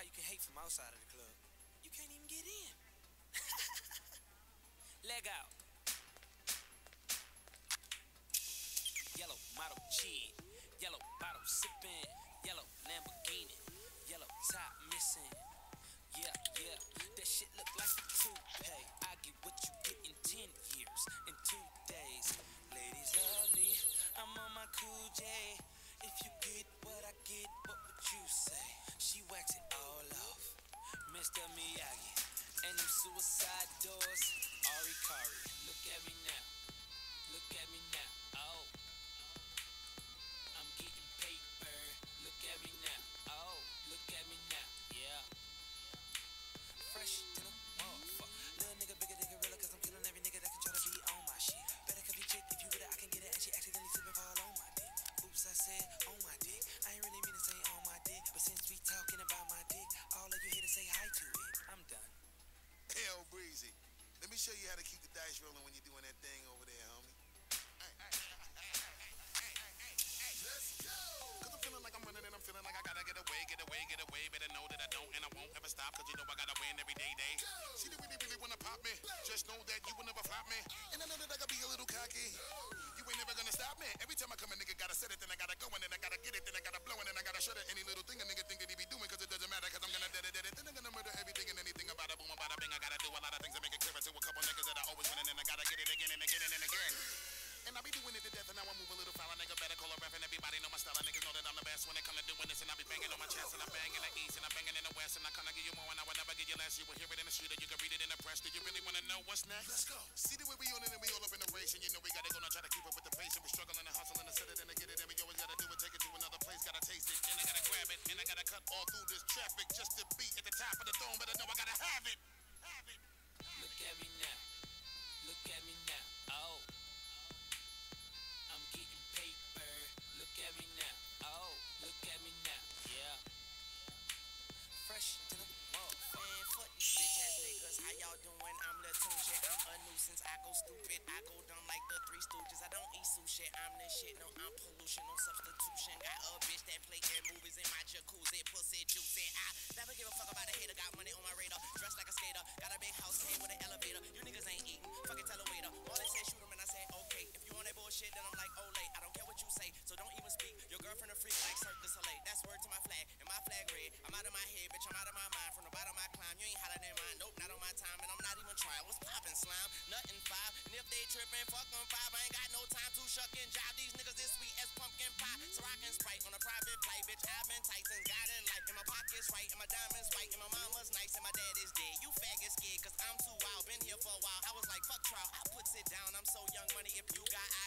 you can hate from outside of the club. You can't even get in. Leg out. Yellow model cheat. Yellow bottle sipping. Yellow Lamborghini. Yellow top missing. Yeah, yeah, that shit look like a toupee. I get what you get in 10 years, in 2 days. Ladies love me, I'm on my cool J. If you get what I get, what would you say? She wax it all off, Mr. Miyagi. And them suicide doors, Ari Kari. Look at me now, look at me now. Oh, I'm getting paper. Look at me now, oh, look at me now, yeah. Fresh to the motherfucker. Little nigga bigger than gorilla, cause I'm killing every nigga that can try to be on my shit. Better could be chick, if you with it, I can get it, and she accidentally slipping fall on my dick. Oops, I said on my dick. I ain't really mean to say on my dick, but since we talking about my dick, all of you here to say hi to it. I'm done. Hell, Breezy, let me show you how to keep the dice rolling when you're doing that thing over there, homie. Let's go! Cause I'm feeling like I'm running and I'm feeling like I gotta get away, get away, get away. Better know that I don't and I won't ever stop, cause you know I gotta win every day. See, they really wanna pop me. Just know that you will never flop me. And I know that I gotta be a little cocky. You ain't never gonna stop me. Every time I come, a nigga gotta set it, then I gotta go, and then I gotta get it, then I gotta blow, and then I gotta shut it. Any little thing a nigga think that he be doing, cause it doesn't matter, cause I'm gonna dead it. Then I'm gonna murder everything and anything about it. Boom, about a bing. I gotta do a lot of things to make it clearer to a couple niggas that I always win, and then I gotta get it again and again and again. And I be doing it to death, and now I move a little foul. A nigga better call a rap, and everybody know my style. And niggas know that I'm the best when it come to doing this. And I be banging on my chest, and I bang in the east, and I banging in the west. And I kinda give you more, and I will never give you less. You will hear it in the street, or you can read it in the press. Do you really wanna know what's next? Let's go. See the way we on it, and we all up in the race. And you know we gotta go now, try to keep up with the pace. And we struggling and hustling to set it and to get it. And we always gotta do it, take it to another place. Gotta taste it, and I gotta grab it, and I gotta cut all through this traffic just to be at the top of the throne. But I know I gotta have it. Have it. Look at me now, look at me now. Oh, I'm getting paper. Look at me now, oh, look at me now, yeah. Fresh to the motherfucker. Man, fuck these bitch ass niggas. How y'all doing? I'm the tune shit. I'm a nuisance. I go stupid. I go dumb like the Three Stooges. I don't eat sushi. I'm the shit. No, I'm pollution. No substitution. Got a bitch that play in movies in my jacuzzi. Pussy juicy. I never give a fuck about a hater. Got money on my radar. Dressed like a skater. Got a big house. Came with an elevator. You niggas ain't eating. Fucking tell a waiter. All they say shoot 'em and I say okay. If you on that bullshit, then I'm like Olay. I don't care what you say, so don't even speak. Your girlfriend a freak like Cirque du Soleil. That's word to my flag. And my flag red. I'm out of my head, bitch. I'm out of my mind. From the bottom I climb. You ain't hotter than mine. Nope, not on my time. And I'm not even trying. What's poppin', slime? Nothing 5. And if they trippin', fuck 'em 5. I ain't got no time to shuck and jive. These niggas this sweet as pumpkin pie. So I can Sprite on a private flight, bitch. I've been tight since God in life. And my pocket's right. And my diamonds white. And my mama's nice. And my dad is dead. You faggot scared, cause I'm too wild. Been here for a while. I was like, fuck trial. I puts it down. I'm so young money. If you got